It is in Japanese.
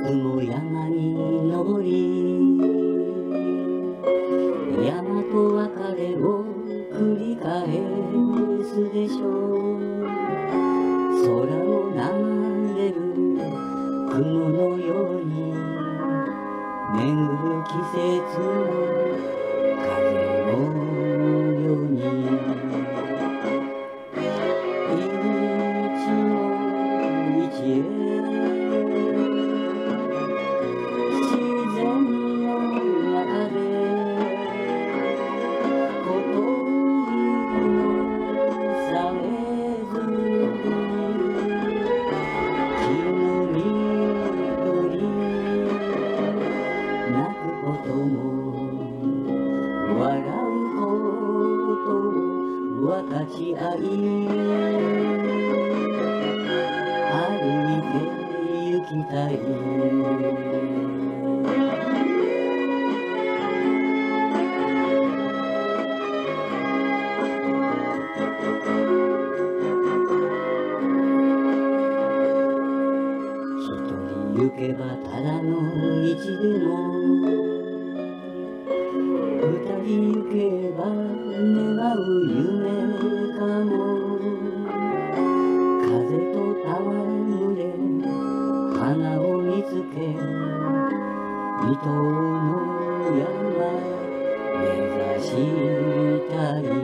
も山に登り山と別れを繰り返すでしょう。空を流れる雲のように巡る季節の風のように一の道へ自然の中で小鳥のさえずり木の緑泣くことも笑うことを分かち合い歩いて行きたい。行けばただの道でも二人行けば願う夢かも。風と戯れ花を見つけ伊東の山目指したい。